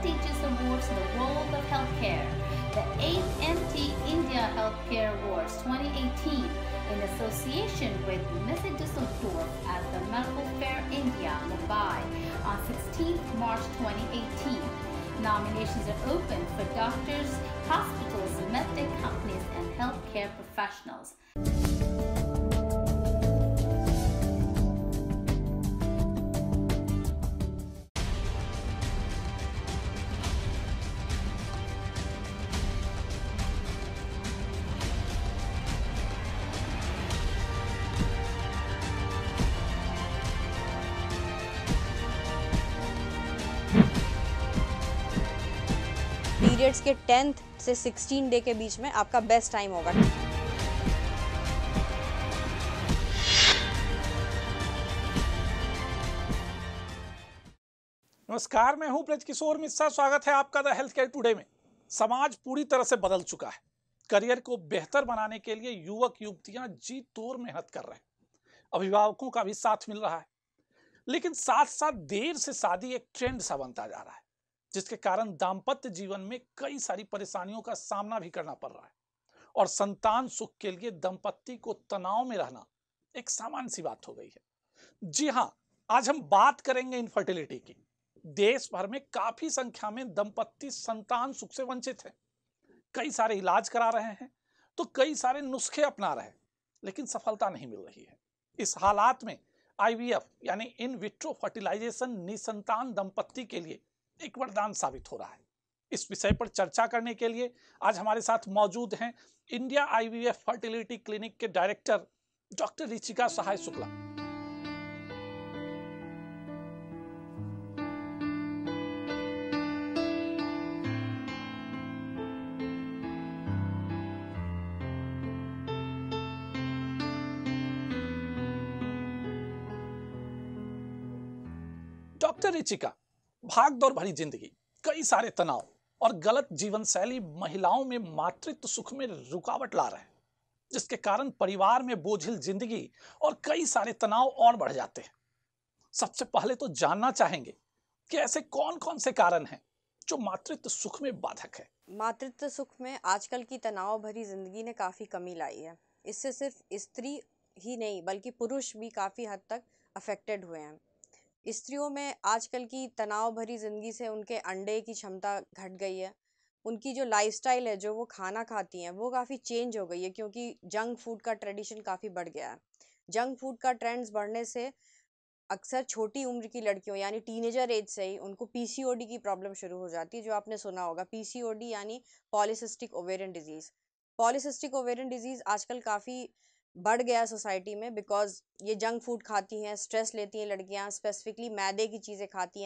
prestigious awards in the world of healthcare. The 8th MT India Healthcare Awards 2018 in association with Messe Düsseldorf at the Medical Fair India, Mumbai on 16th March 2018. Nominations are open for doctors, hospitals, medtech companies, and healthcare professionals. Periods के 10th से 16 day के बीच में आपका best time होगा। नमस्कार, मैं हूं ब्रज किशोर मिश्रा। स्वागत है आपका द हेल्थ केयर टुडे में। समाज पूरी तरह से बदल चुका है। करियर को बेहतर बनाने के लिए युवक युवतियां जी तोड़ मेहनत कर रहे हैं। अभिभावकों का भी साथ मिल रहा है, लेकिन साथ साथ देर से शादी एक ट्रेंड सा बनता जा रहा है, जिसके कारण दाम्पत्य जीवन में कई सारी परेशानियों का सामना भी करना पड़ रहा है और संतान सुख के लिए दंपत्ति को तनाव में रहना एक सामान्य सी बात हो गई है। जी हाँ, आज हम बात करेंगे इनफर्टिलिटी की। देश भर में काफी संख्या में दंपत्ति संतान सुख से वंचित हैं। कई सारे इलाज करा रहे हैं तो कई सारे नुस्खे अपना रहे हैं, लेकिन सफलता नहीं मिल रही है। इस हालात में IVF यानी इन विट्रो फर्टिलाइजेशन निसंतान दंपत्ति के लिए एक वरदान साबित हो रहा है। इस विषय पर चर्चा करने के लिए आज हमारे साथ मौजूद हैं इंडिया IVF फर्टिलिटी क्लिनिक के director doctor Richika Sahay Shukla. Doctor Richika, भागदौड़ भरी जिंदगी, कई सारे तनाव और गलत जीवन शैली महिलाओं में मातृत्व सुख में रुकावट ला रहे हैं, जिसके कारण परिवार में बोझिल जिंदगी और कई सारे तनाव और बढ़ जाते हैं। सबसे पहले तो जानना चाहेंगे कि ऐसे कौन कौन से कारण हैं जो मातृत्व सुख में बाधक है। मातृत्व सुख में आजकल की तनाव भरी जिंदगी ने काफ़ी कमी लाई है। इससे सिर्फ स्त्री ही नहीं बल्कि पुरुष भी काफ़ी हद तक अफेक्टेड हुए हैं। स्त्रियों में आजकल की तनाव भरी ज़िंदगी से उनके अंडे की क्षमता घट गई है। उनकी जो लाइफस्टाइल है, जो वो खाना खाती हैं, वो काफ़ी चेंज हो गई है, क्योंकि जंक फूड का ट्रेडिशन काफ़ी बढ़ गया है। जंक फूड का ट्रेंड्स बढ़ने से अक्सर छोटी उम्र की लड़कियों यानी टीनेजर एज से ही उनको PCOD की प्रॉब्लम शुरू हो जाती है, जो आपने सुना होगा। PCOD यानी polycystic ovarian disease. Polycystic ovarian disease आजकल काफ़ी बढ़ गया सोसाइटी में, बिकॉज ये जंक फूड खाती हैं, स्ट्रेस लेती हैं लड़कियां, स्पेसिफिकली मैदे की चीज़ें खाती हैं,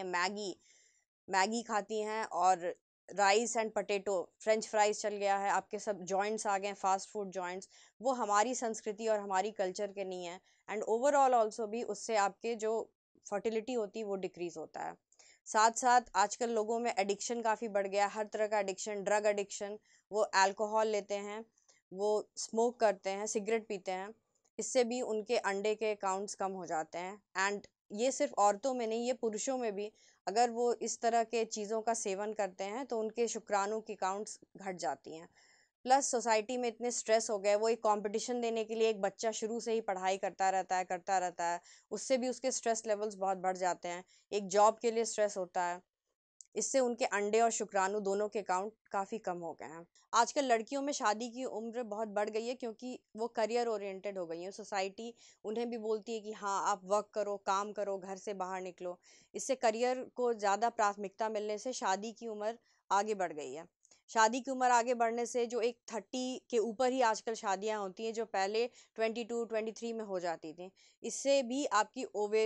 मैगी खाती हैं, और rice and potato, French fries चल गया है, आपके सब जॉइंट्स आ गए हैं, फास्ट फूड जॉइंट्स। वो हमारी संस्कृति और हमारी कल्चर के नहीं है। एंड ओवरऑल ऑल्सो भी उससे आपके जो फर्टिलिटी होती है वो डिक्रीज़ होता है। साथ साथ आजकल लोगों में एडिक्शन काफ़ी बढ़ गया है, हर तरह का एडिक्शन, ड्रग एडिक्शन। वो अल्कोहल लेते हैं, वो स्मोक करते हैं, सिगरेट पीते हैं। इससे भी उनके अंडे के काउंट्स कम हो जाते हैं। एंड ये सिर्फ औरतों में नहीं, ये पुरुषों में भी अगर वो इस तरह के चीज़ों का सेवन करते हैं तो उनके शुक्राणु की काउंट्स घट जाती हैं। प्लस सोसाइटी में इतने स्ट्रेस हो गए, वो एक कंपटीशन देने के लिए एक बच्चा शुरू से ही पढ़ाई करता रहता है, उससे भी उसके स्ट्रेस लेवल्स बहुत बढ़ जाते हैं। एक जॉब के लिए स्ट्रेस होता है, इससे उनके अंडे और शुक्राणु दोनों के काउंट काफ़ी कम हो गए हैं। आजकल लड़कियों में शादी की उम्र बहुत बढ़ गई है, क्योंकि वो करियर ओरिएंटेड हो गई हैं। सोसाइटी उन्हें भी बोलती है कि हाँ, आप वर्क करो, काम करो, घर से बाहर निकलो। इससे करियर को ज़्यादा प्राथमिकता मिलने से शादी की उम्र आगे बढ़ गई है। शादी की उम्र आगे बढ़ने से जो एक 30 के ऊपर ही आजकल शादियां होती हैं, जो पहले 22-23 में हो जाती थी। इससे भी आपकी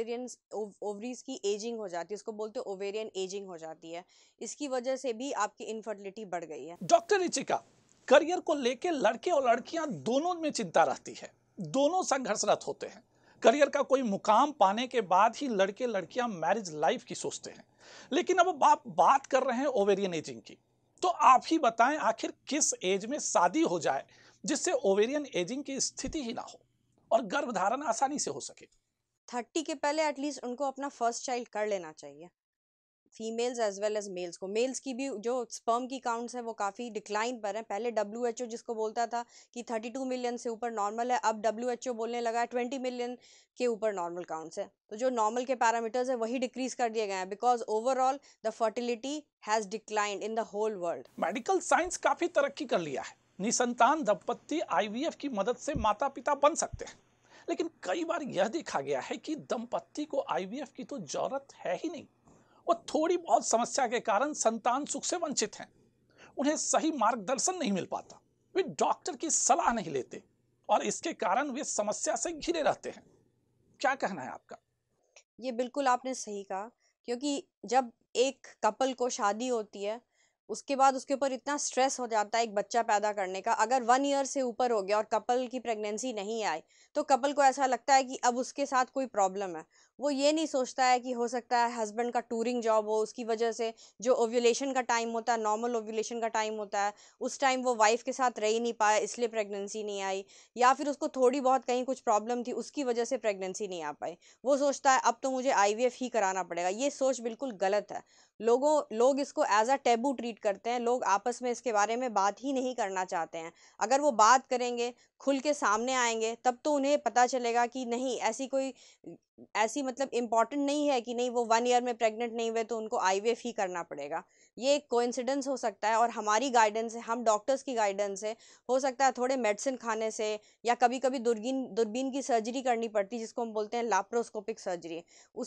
ओवरीज की एजिंग हो जाती है, उसको बोलते हैं ओवेरियन एजिंग हो जाती है। इसकी वजह से भी आपकी इनफर्टिलिटी बढ़ गई है। डॉक्टर ऋचिका, करियर को लेकर लड़के और लड़कियां दोनों में चिंता रहती है, दोनों संघर्षरत होते हैं। करियर का कोई मुकाम पाने के बाद ही लड़के लड़कियां मैरिज लाइफ की सोचते हैं। लेकिन अब आप बात कर रहे हैं ओवेरियन एजिंग की, तो आप ही बताएं आखिर किस एज में शादी हो जाए जिससे ओवेरियन एजिंग की स्थिति ही ना हो और गर्भधारण आसानी से हो सके। 30 के पहले एटलीस्ट उनको अपना फर्स्ट चाइल्ड कर लेना चाहिए। Females as well as males को। मेल्स की भी जो स्पर्म की काउंट्स है वो काफ़ी डिक्लाइन पर है। पहले WHO जिसको बोलता था कि 32 मिलियन से ऊपर नॉर्मल है, अब WHO बोलने लगा है 20 मिलियन के ऊपर नॉर्मल काउंट्स है। तो जो नॉर्मल के पैरामीटर्स है वही डिक्रीज कर दिए गए हैं, because overall the fertility has declined in the whole world. Medical science काफी तरक्की कर लिया है। निसंतान दंपत्ति IVF की मदद से माता पिता बन सकते हैं, लेकिन कई बार यह देखा गया है कि दंपत्ति को IVF की तो जरूरत है ही नहीं। वो थोड़ी बहुत समस्या के कारण संतान सुख से वंचित हैं। उन्हें सही मार्गदर्शन नहीं मिल पाता, वे डॉक्टर की सलाह नहीं लेते और इसके कारण वे समस्या से घिरे रहते हैं। क्या कहना है आपका? ये बिल्कुल आपने सही कहा, क्योंकि जब एक कपल को शादी होती है उसके बाद उसके ऊपर इतना स्ट्रेस हो जाता है एक बच्चा पैदा करने का। अगर 1 ईयर से ऊपर हो गया और कपल की प्रेगनेंसी नहीं आई तो कपल को ऐसा लगता है कि अब उसके साथ कोई प्रॉब्लम है। वो ये नहीं सोचता है कि हो सकता है हस्बैंड का टूरिंग जॉब हो, उसकी वजह से जो ओव्यूलेशन का टाइम होता है, नॉर्मल ओव्यूलेशन का टाइम होता है, उस टाइम वो वाइफ के साथ रह ही नहीं पाया इसलिए प्रेगनेंसी नहीं आई, या फिर उसको थोड़ी बहुत कहीं कुछ प्रॉब्लम थी उसकी वजह से प्रेगनेंसी नहीं आ पाई। वो सोचता है अब तो मुझे IVF ही कराना पड़ेगा। ये सोच बिल्कुल गलत है। लोग इसको एज अ टैबू ट्रीट करते हैं। लोग आपस में इसके बारे में बात ही नहीं करना चाहते हैं। अगर वो बात करेंगे, खुल के सामने आएंगे, तब तो उन्हें पता चलेगा कि नहीं, ऐसी मतलब इम्पॉर्टेंट नहीं है कि नहीं वो 1 ईयर में प्रेग्नेंट नहीं हुए तो उनको IVF ही करना पड़ेगा। ये एक कोइंसिडेंस हो सकता है और हमारी गाइडेंस है, हम डॉक्टर्स की गाइडेंस है, हो सकता है थोड़े मेडिसिन खाने से या कभी कभी दूरबीन की सर्जरी करनी पड़ती है जिसको हम बोलते हैं लैप्रोस्कोपिक सर्जरी।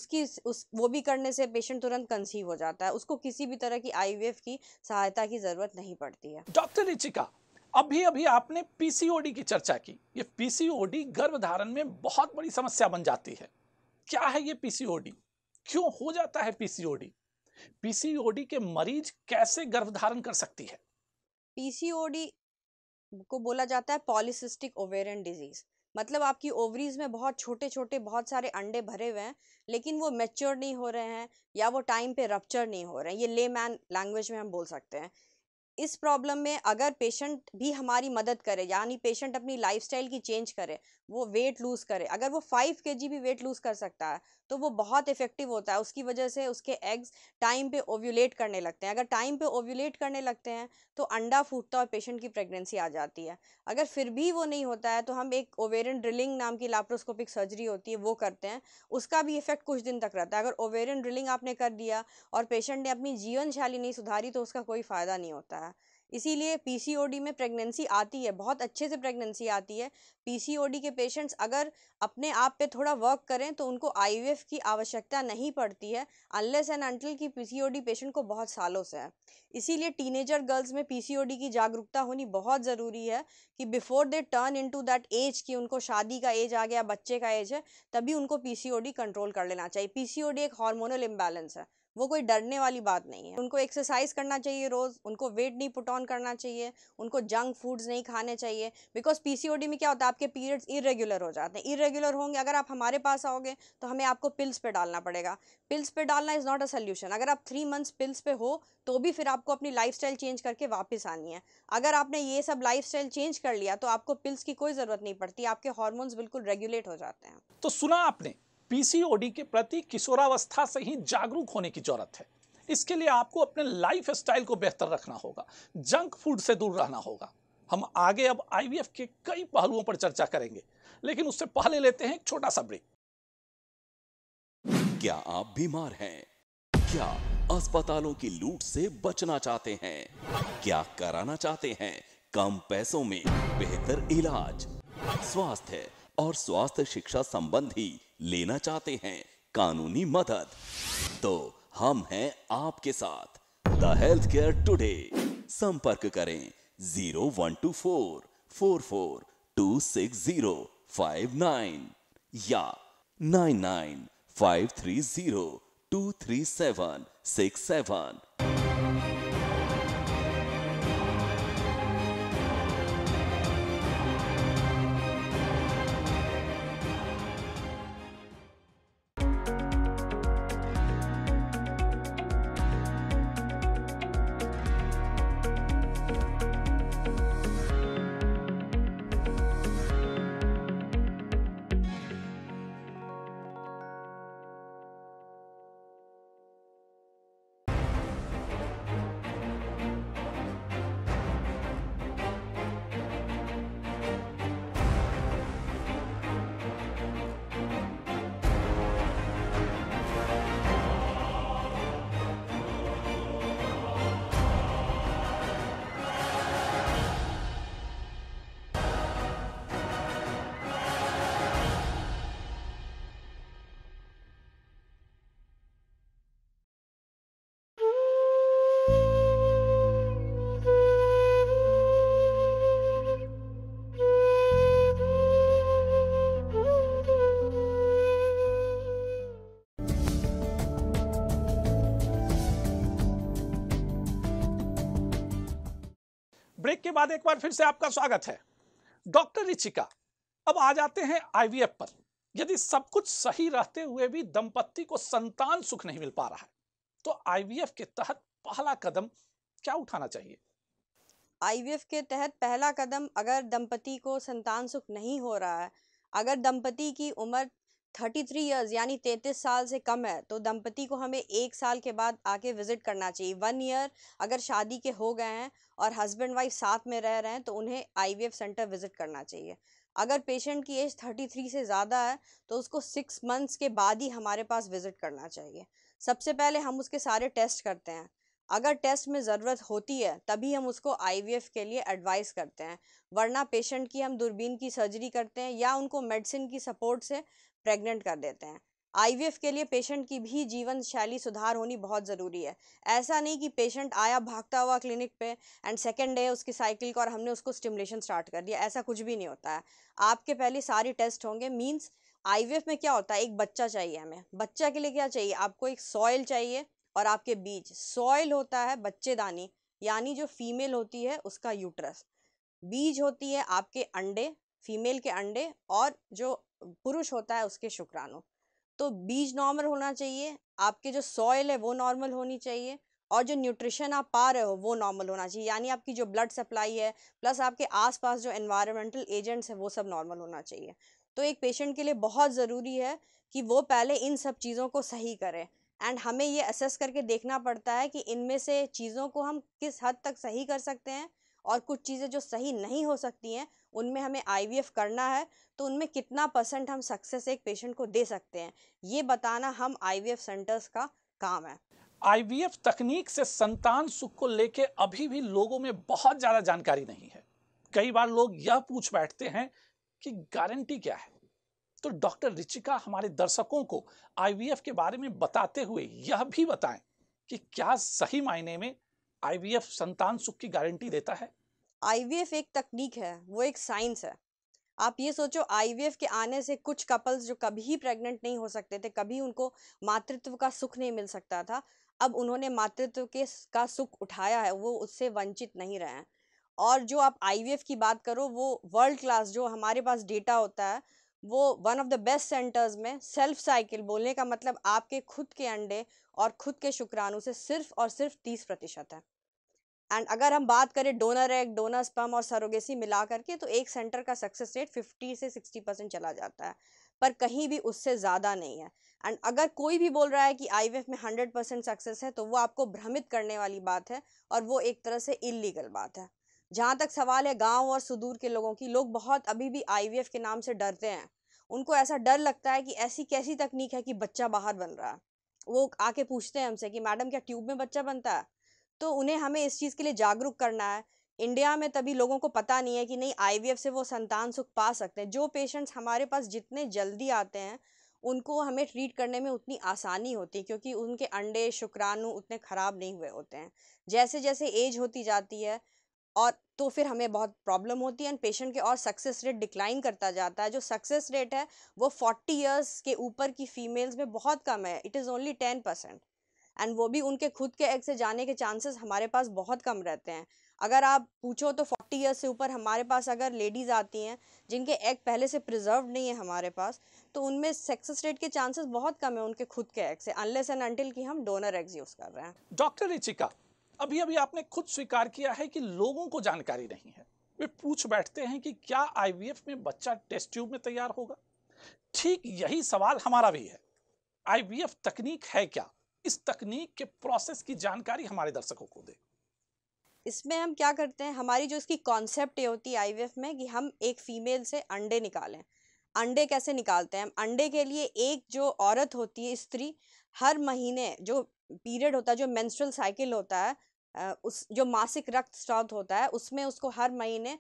वो भी करने से पेशेंट तुरंत कंसीव हो जाता है। उसको किसी भी तरह की IVF की सहायता की ज़रूरत नहीं पड़ती है। डॉक्टर रिचिका, अभी अभी आपने PCOD की चर्चा की। ये PCOD गर्भधारण में बहुत बड़ी समस्या बन जाती है। क्या है ये PCOD? क्यों हो जाता है PCOD? PCOD के मरीज कैसे गर्भधारण कर सकती है? PCOD को बोला जाता है पॉलीसिस्टिक ओवेरियन डिजीज। मतलब आपकी ओवरीज में बहुत छोटे छोटे बहुत सारे अंडे भरे हुए हैं, लेकिन वो मैच्योर नहीं हो रहे हैं या वो टाइम पे रप्चर नहीं हो रहे हैं। ये लेमैन लैंग्वेज में हम बोल सकते हैं। इस प्रॉब्लम में अगर पेशेंट भी हमारी मदद करे, यानी पेशेंट अपनी लाइफस्टाइल की चेंज करे, वो वेट लूज़ करे, अगर वो 5 kg भी वेट लूज़ कर सकता है तो वो बहुत इफेक्टिव होता है। उसकी वजह से उसके एग्स टाइम पे ओव्यूलेट करने लगते हैं। अगर टाइम पे ओव्यूलेट करने लगते हैं तो अंडा फूटता है और पेशेंट की प्रेगनेंसी आ जाती है। अगर फिर भी वो नहीं होता है तो हम एक ओवेरियन ड्रिलिंग नाम की लैप्रोस्कोपिक सर्जरी होती है, वो करते हैं। उसका भी इफेक्ट कुछ दिन तक रहता है। अगर ओवेरियन ड्रिलिंग आपने कर दिया और पेशेंट ने अपनी जीवन शैली नहीं सुधारी तो उसका कोई फ़ायदा नहीं होता है। इसीलिए PCOD में प्रेगनेंसी आती है, बहुत अच्छे से प्रेगनेंसी आती है। PCOD के पेशेंट्स अगर अपने आप पे थोड़ा वर्क करें तो उनको IVF की आवश्यकता नहीं पड़ती है, अनलेस एंड अनटिल कि PCOD पेशेंट को बहुत सालों से है। इसीलिए टीनेजर गर्ल्स में PCOD की जागरूकता होनी बहुत ज़रूरी है कि before they turn into that age कि उनको शादी का एज आ गया, बच्चे का एज है, तभी उनको PCOD कंट्रोल कर लेना चाहिए। PCOD एक हार्मोनल इम्बैलेंस है, वो कोई डरने वाली बात नहीं है। उनको एक्सरसाइज करना चाहिए रोज़, उनको वेट नहीं पुट ऑन करना चाहिए, उनको जंक फूड्स नहीं खाने चाहिए। बिकॉज PCOD में क्या होता है, आपके पीरियड्स इरेगुलर हो जाते हैं। इरेगुलर होंगे, अगर आप हमारे पास आओगे तो हमें आपको पिल्स पे डालना पड़ेगा। पिल्स पे डालना इज़ नॉट अ सोल्यूशन। अगर आप 3 मंथ्स पिल्स पे हो तो भी फिर आपको अपनी लाइफस्टाइल चेंज करके वापस आनी है। अगर आपने ये सब लाइफस्टाइल चेंज कर लिया तो आपको पिल्स की कोई ज़रूरत नहीं पड़ती, आपके हार्मोन्स बिल्कुल रेगुलेट हो जाते हैं। तो सुना आपने, PCOD के प्रति किशोरावस्था से ही जागरूक होने की जरूरत है। इसके लिए आपको अपने लाइफ स्टाइल को बेहतर रखना होगा, जंक फूड से दूर रहना होगा। हम आगे अब IVF के कई पहलुओं पर चर्चा करेंगे, लेकिन उससे पहले लेते हैं एक छोटा सा ब्रेक। क्या आप बीमार हैं? क्या अस्पतालों की लूट से बचना चाहते हैं? क्या कराना चाहते हैं कम पैसों में बेहतर इलाज? स्वास्थ्य और स्वास्थ्य शिक्षा संबंधी लेना चाहते हैं कानूनी मदद? तो हम हैं आपके साथ, द हेल्थ केयर टुडे। संपर्क करें 0124 44 26059 या 99 530 23767। ब्रेक के बाद एक बार फिर से आपका स्वागत है। डॉक्टर रिचिका, अब आ जाते हैं आईवीएफ पर। यदि सब कुछ सही रहते हुए भी दंपति को संतान सुख नहीं मिल पा रहा है, तो आईवीएफ के तहत पहला कदम क्या उठाना चाहिए? आईवीएफ के तहत पहला कदम, अगर दंपति को संतान सुख नहीं हो रहा है, अगर दंपति की उम्र 33 इयर्स यानी 33 साल से कम है, तो दंपति को हमें 1 साल के बाद आके विजिट करना चाहिए। 1 ईयर अगर शादी के हो गए हैं और हस्बैंड वाइफ साथ में रह रहे हैं, तो उन्हें आईवीएफ सेंटर विजिट करना चाहिए। अगर पेशेंट की एज 33 से ज़्यादा है, तो उसको 6 मंथ्स के बाद ही हमारे पास विजिट करना चाहिए। सबसे पहले हम उसके सारे टेस्ट करते हैं। अगर टेस्ट में ज़रूरत होती है, तभी हम उसको आईवीएफ के लिए एडवाइस करते हैं, वरना पेशेंट की हम दूरबीन की सर्जरी करते हैं या उनको मेडिसिन की सपोर्ट से प्रेग्नेंट कर देते हैं। आईवीएफ के लिए पेशेंट की भी जीवन शैली सुधार होनी बहुत ज़रूरी है। ऐसा नहीं कि पेशेंट आया भागता हुआ क्लिनिक पे एंड सेकेंड डे उसकी साइकिल का और हमने उसको स्टिमुलेशन स्टार्ट कर दिया, ऐसा कुछ भी नहीं होता है। आपके पहले सारे टेस्ट होंगे। मीन्स आईवीएफ में क्या होता है, एक बच्चा चाहिए हमें। बच्चा के लिए क्या चाहिए, आपको एक सॉइल चाहिए और आपके बीज। सॉइल होता है बच्चेदानी, यानी जो फीमेल होती है उसका यूट्रस। बीज होती है आपके अंडे, फीमेल के अंडे, और जो पुरुष होता है उसके शुक्राणु। तो बीज नॉर्मल होना चाहिए, आपके जो सॉइल है वो नॉर्मल होनी चाहिए, और जो न्यूट्रिशन आप पा रहे हो वो नॉर्मल होना चाहिए, यानी आपकी जो ब्लड सप्लाई है प्लस आपके आसपास जो एनवायरमेंटल एजेंट्स है वो सब नॉर्मल होना चाहिए। तो एक पेशेंट के लिए बहुत ज़रूरी है कि वो पहले इन सब चीज़ों को सही करे, एंड हमें ये असेस करके देखना पड़ता है कि इनमें से चीज़ों को हम किस हद तक सही कर सकते हैं, और कुछ चीज़ें जो सही नहीं हो सकती हैं उनमें हमें आईवीएफ करना है, तो उनमें कितना % हम सक्सेस एक पेशेंट को दे सकते हैं, ये बताना हम आईवीएफ सेंटर्स का काम है। आईवीएफ तकनीक से संतान सुख को लेके अभी भी लोगों में बहुत ज्यादा जानकारी नहीं है। कई बार लोग यह पूछ बैठते हैं कि गारंटी क्या है। तो डॉक्टर रिचिका हमारे दर्शकों को आईवीएफ के बारे में बताते हुए यह भी बताएं कि क्या सही मायने में आईवीएफ संतान सुख की गारंटी देता है? आईवीएफ एक तकनीक है, वो एक साइंस है। आप ये सोचो, आईवीएफ के आने से कुछ कपल्स जो कभी प्रेग्नेंट नहीं हो सकते थे, कभी उनको मातृत्व का सुख नहीं मिल सकता था, अब उन्होंने मातृत्व का सुख उठाया है, वो उससे वंचित नहीं रहे हैं। और जो आप आईवीएफ की बात करो, वो वर्ल्ड क्लास जो हमारे पास डेटा होता है, वो one of the best centres में सेल्फ साइकिल, बोलने का मतलब आपके खुद के अंडे और खुद के शुक्राणु से सिर्फ और सिर्फ 30% है। एंड अगर हम बात करें डोनर एग, डोनर स्पर्म और सरोगेसी मिला करके, तो एक सेंटर का सक्सेस रेट 50 से 60% चला जाता है, पर कहीं भी उससे ज़्यादा नहीं है। एंड अगर कोई भी बोल रहा है कि आईवीएफ में 100% सक्सेस है, तो वो आपको भ्रमित करने वाली बात है, और वो एक तरह से इलीगल बात है। जहाँ तक सवाल है गांव और सुदूर के लोगों की, लोग बहुत अभी भी आईवीएफ के नाम से डरते हैं। उनको ऐसा डर लगता है कि ऐसी कैसी तकनीक है कि बच्चा बाहर बन रहा है। वो आके पूछते हैं हमसे कि मैडम क्या ट्यूब में बच्चा बनता है? तो उन्हें हमें इस चीज़ के लिए जागरूक करना है। इंडिया में तभी लोगों को पता नहीं है कि नहीं, आईवीएफ से वो संतान सुख पा सकते हैं। जो पेशेंट्स हमारे पास जितने जल्दी आते हैं, उनको हमें ट्रीट करने में उतनी आसानी होती है, क्योंकि उनके अंडे शुक्राणु उतने ख़राब नहीं हुए होते हैं। जैसे जैसे एज होती जाती है और तो फिर हमें बहुत प्रॉब्लम होती है, एंड पेशेंट के और सक्सेस रेट डिक्लाइन करता जाता है। जो सक्सेस रेट है वो 40 इयर्स के ऊपर की फीमेल्स में बहुत कम है, इट इज़ ओनली 10%, एंड वो भी उनके खुद के एग से जाने के चांसेस हमारे पास बहुत कम रहते हैं। अगर आप पूछो तो 40 इयर्स से ऊपर हमारे पास अगर लेडीज़ आती हैं जिनके एग पहले से प्रिजर्व नहीं है हमारे पास, तो उनमें सक्सेस रेट के चांसेस बहुत कम है उनके खुद के एग से, अनलेस एंड अनटिल कि हम डोनर एग्स यूज़ कर रहे हैं। डॉक्टर रिचिका, अभी अभी आपने खुद स्वीकार किया है कि लोगों को जानकारी नहीं है। वे पूछ बैठते हैं कि क्या आईवीएफ में बच्चा टेस्ट ट्यूब में तैयार होगा? ठीक यही सवाल हमारा भी है। आईवीएफ तकनीक है क्या? इस तकनीक के प्रोसेस की जानकारी हमारे दर्शकों को दे। इसमें हम क्या करते हैं, हमारी जो इसकी कॉन्सेप्ट ये होती है आईवीएफ में कि हम एक फीमेल से अंडे निकालें। अंडे कैसे निकालते हैं? अंडे के लिए एक जो औरत होती है, स्त्री, हर महीने जो पीरियड होता है, जो मेंस्ट्रुअल साइकिल होता है, उस जो मासिक रक्तस्राव होता है, उसमें उसको हर महीने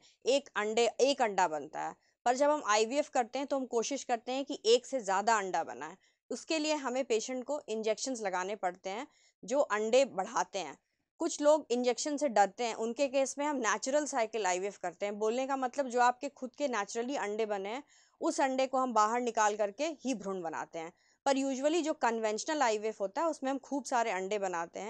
एक अंडा बनता है। पर जब हम आईवीएफ करते हैं तो हम कोशिश करते हैं कि एक से ज़्यादा अंडा बनाए। उसके लिए हमें पेशेंट को इंजेक्शंस लगाने पड़ते हैं जो अंडे बढ़ाते हैं। कुछ लोग इंजेक्शन से डरते हैं, उनके केस में हम नेचुरल साइकिल आईवीएफ करते हैं। बोलने का मतलब जो आपके खुद के नेचुरली अंडे बने हैं, उस अंडे को हम बाहर निकाल करके ही भ्रूण बनाते हैं। पर यूजुअली जो कन्वेंशनल आईवीएफ होता है उसमें हम खूब सारे अंडे बनाते हैं।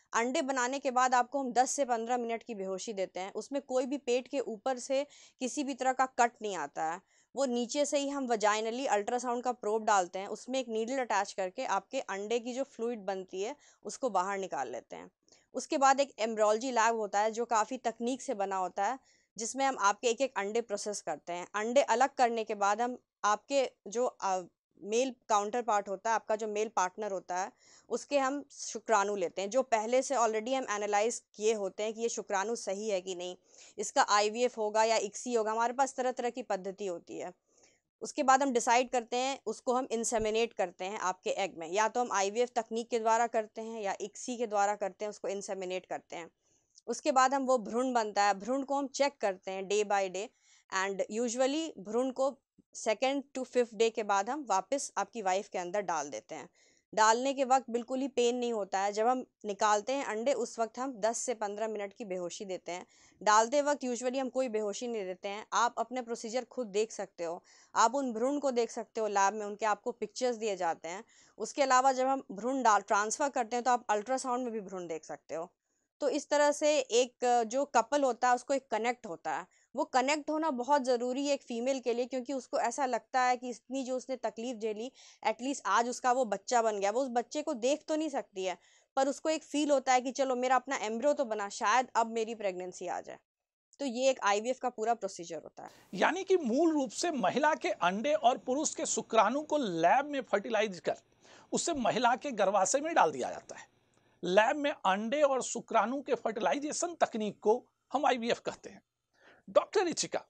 अंडे बनाने के बाद आपको हम 10 से 15 मिनट की बेहोशी देते हैं। उसमें कोई भी पेट के ऊपर से किसी भी तरह का कट नहीं आता है। वो नीचे से ही हम वजाइनली अल्ट्रासाउंड का प्रोब डालते हैं, उसमें एक नीडल अटैच करके आपके अंडे की जो फ्लूइड बनती है उसको बाहर निकाल लेते हैं। उसके बाद एक एम्ब्रोलॉजी लैब होता है जो काफ़ी तकनीक से बना होता है, जिसमें हम आपके एक एक अंडे प्रोसेस करते हैं। अंडे अलग करने के बाद हम आपके जो मेल काउंटर पार्ट होता है, आपका जो मेल पार्टनर होता है, उसके हम शुक्राणु लेते हैं, जो पहले से ऑलरेडी हम एनालाइज किए होते हैं कि ये शुक्राणु सही है कि नहीं, इसका आईवीएफ होगा या इक्सी होगा। हमारे पास तरह तरह की पद्धति होती है। उसके बाद हम डिसाइड करते हैं, उसको हम इंसेमिनेट करते हैं आपके एग में, या तो हम आईवीएफ तकनीक के द्वारा करते हैं या इक्सी के द्वारा करते हैं, उसको इंसेमिनेट करते हैं। उसके बाद हम वो भ्रूण बनता है, भ्रूण को हम चेक करते हैं day by day, and usually भ्रूण को 2nd to 5th डे के बाद हम वापस आपकी वाइफ के अंदर डाल देते हैं। डालने के वक्त बिल्कुल ही पेन नहीं होता है। जब हम निकालते हैं अंडे, उस वक्त हम 10 से 15 मिनट की बेहोशी देते हैं। डालते वक्त यूजुअली हम कोई बेहोशी नहीं देते हैं। आप अपने प्रोसीजर खुद देख सकते हो, आप उन भ्रूण को देख सकते हो लैब में, उनके आपको पिक्चर्स दिए जाते हैं। उसके अलावा जब हम भ्रूण ट्रांसफ़र करते हैं तो आप अल्ट्रासाउंड में भी भ्रूण देख सकते हो। तो इस तरह से एक जो कपल होता है उसको एक कनेक्ट होता है। वो कनेक्ट होना बहुत ज़रूरी है एक फ़ीमेल के लिए, क्योंकि उसको ऐसा लगता है कि इतनी जो उसने तकलीफ़ झेली, एटलीस्ट आज उसका वो बच्चा बन गया। वो उस बच्चे को देख तो नहीं सकती है, पर उसको एक फ़ील होता है कि चलो मेरा अपना एम्ब्रियो तो बना, शायद अब मेरी प्रेगनेंसी आ जाए। तो ये एक आईवीएफ का पूरा प्रोसीजर होता है। यानी कि मूल रूप से महिला के अंडे और पुरुष के शुक्राणु को लैब में फर्टिलाइज कर उसे महिला के गर्भाशय में डाल दिया जाता है। लैब में अंडे और शुक्राणु के फर्टिलाइजेशन तकनीक को हम आईवीएफ कहते हैं। डॉक्टर रिचिका,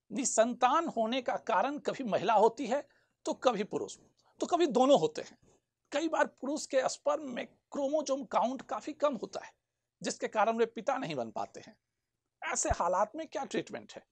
निसंतान होने का कारण कभी महिला होती है तो कभी पुरुष, तो कभी दोनों होते हैं। कई बार पुरुष के स्पर्म में क्रोमोसोम काउंट काफी कम होता है, जिसके कारण वे पिता नहीं बन पाते हैं। ऐसे हालात में क्या ट्रीटमेंट है?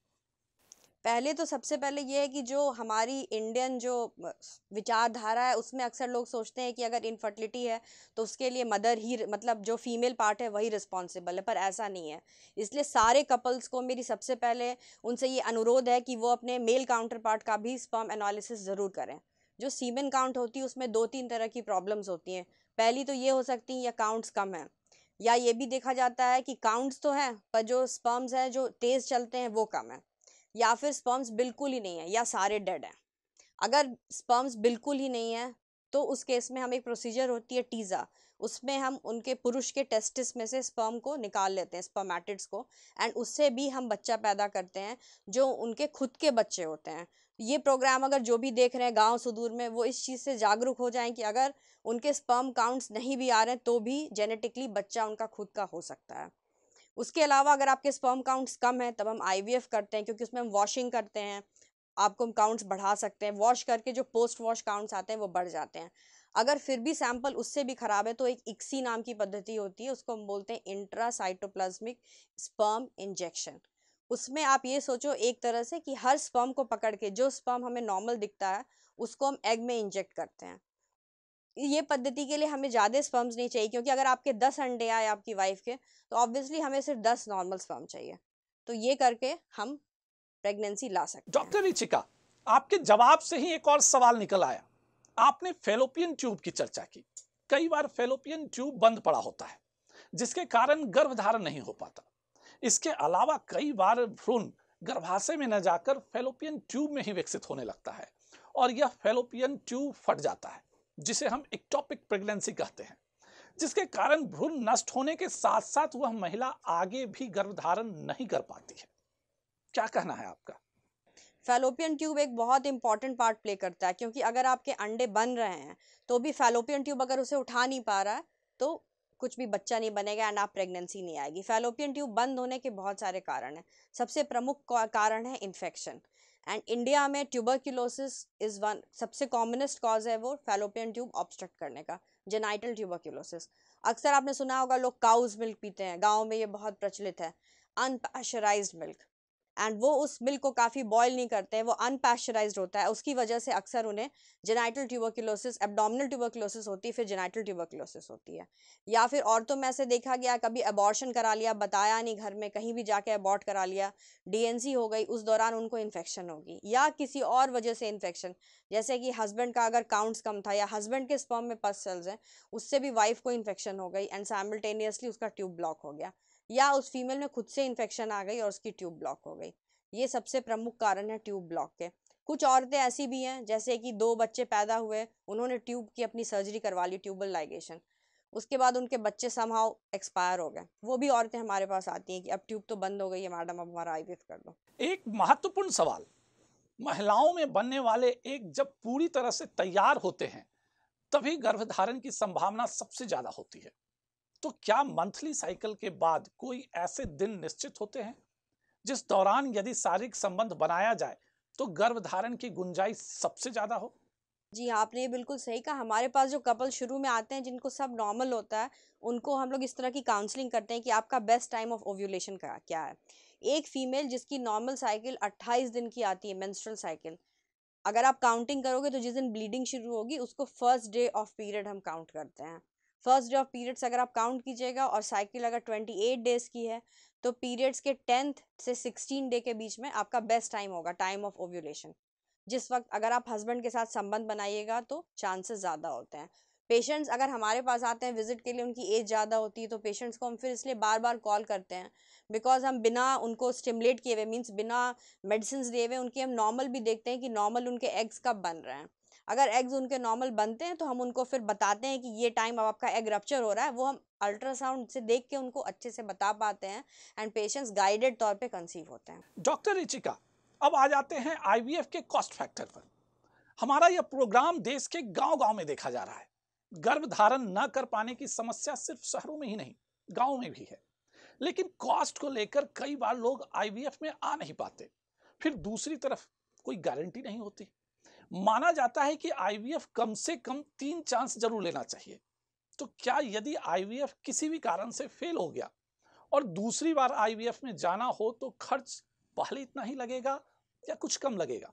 पहले तो सबसे पहले ये है कि जो हमारी इंडियन जो विचारधारा है, उसमें अक्सर लोग सोचते हैं कि अगर इनफर्टिलिटी है तो उसके लिए मदर ही, मतलब जो फीमेल पार्ट है वही रिस्पॉन्सिबल है, पर ऐसा नहीं है। इसलिए सारे कपल्स को मेरी सबसे पहले उनसे ये अनुरोध है कि वो अपने मेल काउंटर पार्ट का भी स्पर्म एनालिसिस ज़रूर करें। जो सीमेन काउंट होती है उसमें 2-3 तरह की प्रॉब्लम्स होती हैं। पहली तो ये हो सकती है या काउंट्स कम हैं, या ये भी देखा जाता है कि काउंट्स तो हैं पर जो स्पर्म्स हैं जो तेज़ चलते हैं वो कम है, या फिर स्पर्म्स बिल्कुल ही नहीं है या सारे डेड हैं। अगर स्पर्म्स बिल्कुल ही नहीं है तो उस केस में हम एक प्रोसीजर होती है टीज़ा, उसमें हम उनके पुरुष के टेस्टिस में से स्पर्म को निकाल लेते हैं, स्पर्मेटिड्स को, एंड उससे भी हम बच्चा पैदा करते हैं जो उनके खुद के बच्चे होते हैं। ये प्रोग्राम अगर जो भी देख रहे हैं गांव सुदूर में, वो इस चीज़ से जागरूक हो जाएं कि अगर उनके स्पर्म काउंट्स नहीं भी आ रहे हैं तो भी जेनेटिकली बच्चा उनका खुद का हो सकता है। उसके अलावा अगर आपके स्पर्म काउंट्स कम हैं तब हम आईवीएफ करते हैं, क्योंकि उसमें हम वॉशिंग करते हैं, आपको हम काउंट्स बढ़ा सकते हैं। वॉश करके जो पोस्ट वॉश काउंट्स आते हैं वो बढ़ जाते हैं। अगर फिर भी सैंपल उससे भी ख़राब है तो एक इक्सी नाम की पद्धति होती है, उसको हम बोलते हैं इंट्रासाइटोप्लाज्मिक स्पर्म इंजेक्शन। उसमें आप ये सोचो एक तरह से कि हर स्पर्म को पकड़ के जो स्पर्म हमें नॉर्मल दिखता है उसको हम एग में इंजेक्ट करते हैं। ये पद्धति के लिए हमें ज़्यादा स्पर्म्स नहीं चाहिए, क्योंकि अगर आपके 10 अंडे आए आपकी वाइफ के तो ऑब्वियसली हमें सिर्फ 10 नॉर्मल स्पर्म चाहिए। तो ये करके हम प्रेगनेंसी ला सकते हैं। डॉक्टर रिचिका, आपके जवाब से ही एक और सवाल निकल आया। आपने फेलोपियन ट्यूब की चर्चा की। कई बार फेलोपियन ट्यूब बंद पड़ा होता है, जिसके कारण गर्भधारण नहीं हो पाता। इसके अलावा कई बार भ्रूण गर्भाशय में न जाकर फेलोपियन ट्यूब में ही विकसित होने लगता है और यह फेलोपियन ट्यूब फट जाता है, जिसे हम एक्टोपिक प्रेगनेंसी कहते हैं, जिसके कारण भ्रूण नष्ट होने के साथ साथ वह महिला आगे भी गर्भधारण नहीं कर पाती है। क्या कहना है आपका? फैलोपियन ट्यूब एक बहुत इंपॉर्टेंट पार्ट प्ले करता है, क्योंकि अगर आपके अंडे बन रहे हैं तो भी फैलोपियन ट्यूब अगर उसे उठा नहीं पा रहा है तो कुछ भी बच्चा नहीं बनेगा एंड आप प्रेगनेंसी नहीं आएगी। फैलोपियन ट्यूब बंद होने के बहुत सारे कारण हैं। सबसे प्रमुख कारण है इन्फेक्शन, एंड इंडिया में ट्यूबरक्यूलोसिस इज़ वन, सबसे कॉमनेस्ट कॉज है वो फैलोपियन ट्यूब ऑब्स्ट्रक्ट करने का, जेनाइटल ट्यूबरक्यूलोसिस। अक्सर आपने सुना होगा लोग काउज मिल्क पीते हैं, गाँव में ये बहुत प्रचलित है, अनपैस्चराइज्ड मिल्क। एंड वो उस मिल्क को काफ़ी बॉयल नहीं करते हैं, वो अनपैस्चराइज्ड होता है, उसकी वजह से अक्सर उन्हें जेनाइटल ट्यूबरक्लोसिस, एब्डोमिनल ट्यूबरक्लोसिस होती है, फिर जेनाइटल ट्यूबरक्लोसिस होती है। या फिर औरतों में ऐसे देखा गया कभी अबॉर्शन करा लिया, बताया नहीं घर में, कहीं भी जाके अबॉर्ट करा लिया, डीएनसी हो गई, उस दौरान उनको इन्फेक्शन होगी, या किसी और वजह से इन्फेक्शन, जैसे कि हस्बैंड का अगर काउंट्स कम था या हस्बैंड के स्पर्म में पस सेल्स हैं, उससे भी वाइफ को इन्फेक्शन हो गई एंड साइमल्टेनियसली उसका ट्यूब ब्लॉक हो गया, या उस फीमेल में खुद से इन्फेक्शन आ गई और उसकी ट्यूब ब्लॉक हो गई। ये सबसे प्रमुख कारण है ट्यूब ब्लॉक के। कुछ औरतें ऐसी भी हैं जैसे कि 2 बच्चे पैदा हुए, उन्होंने ट्यूब की अपनी सर्जरी करवा ली, ट्यूबल लाइगेशन, उसके बाद उनके बच्चे समहाउ एक्सपायर हो गए, वो भी औरतें हमारे पास आती हैं कि अब ट्यूब तो बंद हो गई है मैडम, अब हमारा आईवीएफ कर दो। एक महत्वपूर्ण सवाल, महिलाओं में बनने वाले एग जब पूरी तरह से तैयार होते हैं तभी गर्भधारण की संभावना सबसे ज्यादा होती है। तो क्या मंथली साइकिल के बाद कोई ऐसे दिन निश्चित होते हैं जिस दौरान यदि शारीरिक संबंध बनाया जाए तो गर्भधारण की गुंजाइश सबसे ज्यादा हो? जी, आपने ये बिल्कुल सही कहा। हमारे पास जो कपल शुरू में आते हैं जिनको सब नॉर्मल होता है, उनको हम लोग इस तरह की काउंसलिंग करते हैं कि आपका बेस्ट टाइम ऑफ ओव्यूलेशन का क्या है। एक फीमेल जिसकी नॉर्मल साइकिल 28 दिन की आती है, मेंस्ट्रुअल साइकिल, अगर आप काउंटिंग करोगे तो जिस दिन ब्लीडिंग शुरू होगी उसको फर्स्ट डे ऑफ पीरियड हम काउंट करते हैं। फर्स्ट डे ऑफ पीरियड्स अगर आप काउंट कीजिएगा और साइकिल अगर 28 डेज की है तो पीरियड्स के 10th से 16 डे के बीच में आपका बेस्ट टाइम होगा, टाइम ऑफ ओव्यूलेशन। जिस वक्त अगर आप हस्बैंड के साथ संबंध बनाइएगा तो चांसेस ज़्यादा होते हैं। पेशेंट्स अगर हमारे पास आते हैं विजिट के लिए, उनकी एज ज़्यादा होती है, तो पेशेंट्स को हम फिर इसलिए बार बार कॉल करते हैं बिकॉज हम बिना उनको स्टिमुलेट किए हुए, मीन्स बिना मेडिसिन दिए हुए, उनकी हम नॉर्मल भी देखते हैं कि नॉर्मल उनके एग्स कब बन रहे हैं। अगर एग्स उनके नॉर्मल बनते हैं तो हम उनको फिर बताते हैं कि ये टाइम अब आपका एग रप्चर हो रहा है, वो हम अल्ट्रासाउंड से देख के उनको अच्छे से बता पाते हैं एंड पेशेंट्स गाइडेड तौर पे कंसीव होते हैं। डॉक्टर रिचिका, अब आ जाते हैं आईवीएफ के कॉस्ट फैक्टर पर। हमारा यह प्रोग्राम देश के गांव-गांव में देखा जा रहा है। गर्भधारण न कर पाने की समस्या सिर्फ शहरों में ही नहीं, गांव में भी है। लेकिन कॉस्ट को लेकर कई बार लोग आईवीएफ में आ नहीं पाते। फिर दूसरी तरफ कोई गारंटी नहीं होती। माना जाता है कि आईवीएफ कम से कम 3 चांस जरूर लेना चाहिए। तो क्या यदि आईवीएफ किसी भी कारण से फेल हो गया और दूसरी बार आईवीएफ में जाना हो तो खर्च पहले इतना ही लगेगा या कुछ कम लगेगा?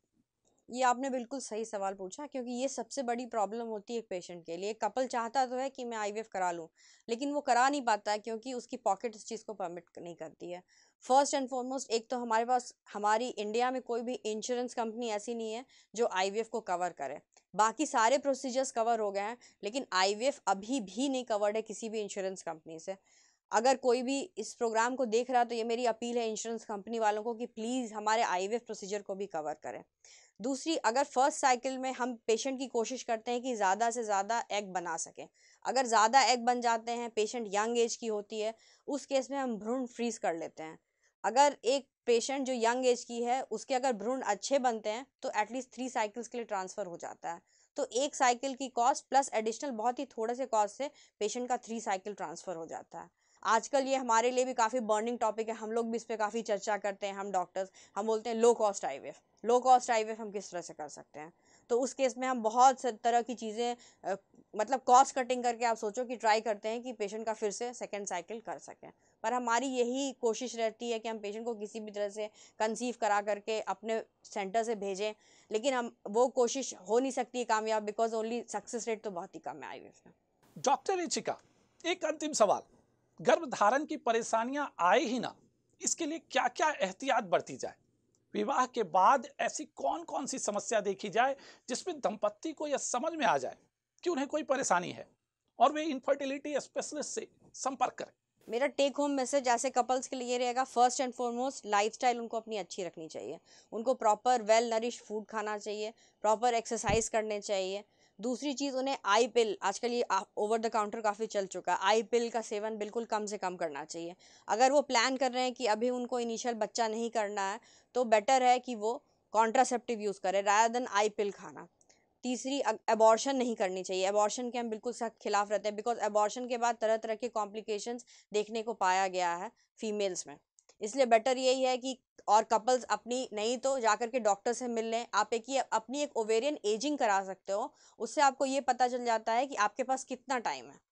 ये आपने बिल्कुल सही सवाल पूछा, क्योंकि ये सबसे बड़ी प्रॉब्लम होती है एक पेशेंट के लिए। कपल चाहता तो है कि मैं आईवीएफ करा लूँ, लेकिन वो करा नहीं पाता है क्योंकि उसकी पॉकेट इस चीज़ को परमिट नहीं करती है। फर्स्ट एंड फॉरमोस्ट, एक तो हमारे पास, हमारी इंडिया में कोई भी इंश्योरेंस कंपनी ऐसी नहीं है जो आईवीएफ को कवर करे। बाकी सारे प्रोसीजर्स कवर हो गए हैं, लेकिन आईवीएफ अभी भी नहीं कवर्ड है किसी भी इंश्योरेंस कंपनी से। अगर कोई भी इस प्रोग्राम को देख रहा है तो ये मेरी अपील है इंश्योरेंस कंपनी वालों को कि प्लीज़ हमारे आईवीएफ प्रोसीजर को भी कवर करें। दूसरी, अगर फर्स्ट साइकिल में हम पेशेंट की कोशिश करते हैं कि ज़्यादा से ज़्यादा एग बना सकें, अगर ज़्यादा एग बन जाते हैं, पेशेंट यंग एज की होती है, उस केस में हम भ्रूण फ्रीज कर लेते हैं। अगर एक पेशेंट जो यंग एज की है उसके अगर भ्रूण अच्छे बनते हैं तो एटलीस्ट 3 साइकिल्स के लिए ट्रांसफ़र हो जाता है। तो एक साइकिल की कॉस्ट प्लस एडिशनल बहुत ही थोड़े से कॉस्ट से पेशेंट का 3 साइकिल ट्रांसफ़र हो जाता है। आजकल ये हमारे लिए भी काफ़ी बर्निंग टॉपिक है, हम लोग भी इस पे काफ़ी चर्चा करते हैं, हम डॉक्टर्स, हम बोलते हैं low cost IVF. Low cost IVF हम किस तरह से कर सकते हैं? तो उस केस में हम बहुत तरह की चीज़ें, मतलब कॉस्ट कटिंग करके आप सोचो कि ट्राई करते हैं कि पेशेंट का फिर से सेकंड साइकिल कर सकें। पर हमारी यही कोशिश रहती है कि हम पेशेंट को किसी भी तरह से कंसीव करा करके अपने सेंटर से भेजें, लेकिन हम वो कोशिश हो नहीं सकती है कामयाब, बिकॉज ओनली सक्सेस रेट तो बहुत ही कम है आईवीएफ में। डॉक्टर रिचिका, एक अंतिम सवाल, गर्भधारण की परेशानियां आए ही ना, इसके लिए क्या क्या एहतियात बरती जाए? विवाह के बाद ऐसी कौन कौन सी समस्या देखी जाए जिसमें दंपत्ति को यह समझ में आ जाए कि उन्हें कोई परेशानी है और वे इनफर्टिलिटी स्पेशलिस्ट से संपर्क करें? मेरा टेक होम मैसेज ऐसे कपल्स के लिए ये रहेगा, फर्स्ट एंड फॉरमोस्ट लाइफस्टाइल उनको अपनी अच्छी रखनी चाहिए। उनको प्रॉपर वेल नरिश फूड खाना चाहिए, प्रॉपर एक्सरसाइज करने चाहिए। दूसरी चीज़, उन्हें आई पिल, आजकल ये ओवर द काउंटर काफ़ी चल चुका है, आई पिल का सेवन बिल्कुल कम से कम करना चाहिए। अगर वो प्लान कर रहे हैं कि अभी उनको इनिशियल बच्चा नहीं करना है तो बेटर है कि वो कॉन्ट्रासेप्टिव यूज़ करें रादर देन आई पिल खाना। तीसरी, अबॉर्शन नहीं करनी चाहिए। अबॉर्शन के हम बिल्कुल सख्त खिलाफ रहते हैं, बिकॉज अबॉर्शन के बाद तरह तरह के कॉम्प्लिकेशंस देखने को पाया गया है फीमेल्स में। इसलिए बेटर यही है कि, और कपल्स अपनी नहीं तो जाकर के डॉक्टर से मिल लें। आप अपनी एक ओवेरियन एजिंग करा सकते हो, उससे आपको ये पता चल जाता है कि आपके पास कितना टाइम है।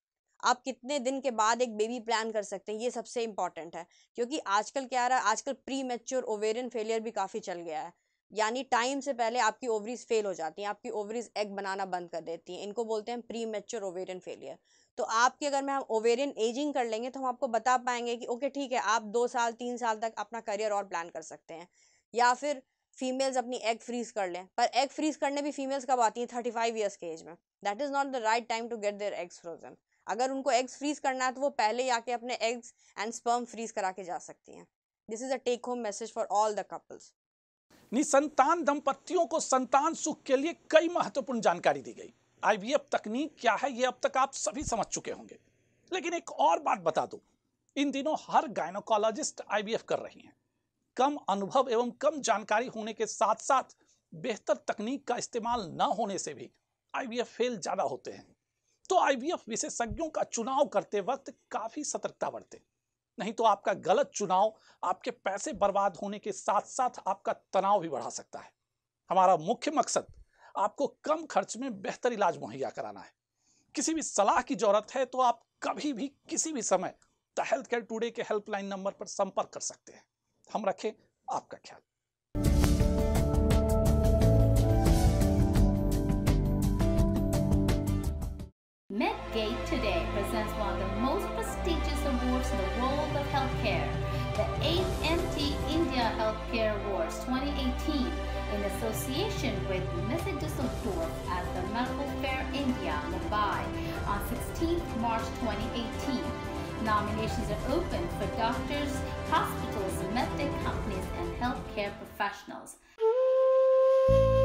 आप कितने दिन के बाद एक बेबी प्लान कर सकते हैं, ये सबसे इंपॉर्टेंट है। क्योंकि आजकल क्या रहा है, आजकल प्री मैच्योर ओवेरियन फेलियर भी काफ़ी चल गया है, यानी टाइम से पहले आपकी ओवरीज फेल हो जाती हैं, आपकी ओवरीज एग बनाना बंद कर देती हैं, इनको बोलते हैं प्री मैच्योर ओवेरियन फेलियर। तो आपकी अगर मैं हम ओवेरियन एजिंग कर लेंगे तो हम आपको बता पाएंगे कि ओके ठीक है, आप 2 साल 3 साल तक अपना करियर और प्लान कर सकते हैं। या फिर फीमेल्स अपनी एग फ्रीज कर लें, पर एग फ्रीज करने भी फीमेल्स कब आती हैं, 35 ईयर्स के एज में। That is not the right time to get their eggs frozen. अगर उनको एग्स फ्रीज करना है तो वो पहले ही आके अपने एग्स एंड स्पर्म फ्रीज करा के जा सकती हैं। This is a take home message for all the couples. निसंतान दंपतियों को संतान सुख के लिए कई महत्वपूर्ण जानकारी दी गई। आईवीएफ तकनीक क्या है ये अब तक आप सभी समझ चुके होंगे, लेकिन एक और बात बता दूं, इन दिनों हर गायनोकोलॉजिस्ट आईवीएफ कर रही हैं। कम अनुभव एवं कम जानकारी होने के साथ साथ बेहतर तकनीक का इस्तेमाल न होने से भी आईवीएफ फेल ज्यादा होते हैं। तो आईवीएफ विशेषज्ञों का चुनाव करते वक्त काफी सतर्कता बरतें, नहीं तो आपका गलत चुनाव आपके पैसे बर्बाद होने के साथ साथ आपका तनाव भी बढ़ा सकता है। हमारा मुख्य मकसद आपको कम खर्च में बेहतर इलाज मुहैया कराना है। किसी भी सलाह की जरूरत है तो आप कभी भी किसी भी समय द हेल्थ केयर टुडे के हेल्पलाइन नंबर पर संपर्क कर सकते हैं। हम रखें आपका ख्याल। Medgate today presents one of the most prestigious awards in the world of healthcare, the 8th MT India Healthcare Awards 2018, in association with Messe Düsseldorf at the Medical Fair India, Mumbai, on 16th March 2018. Nominations are open for doctors, hospitals, medtech companies, and healthcare professionals.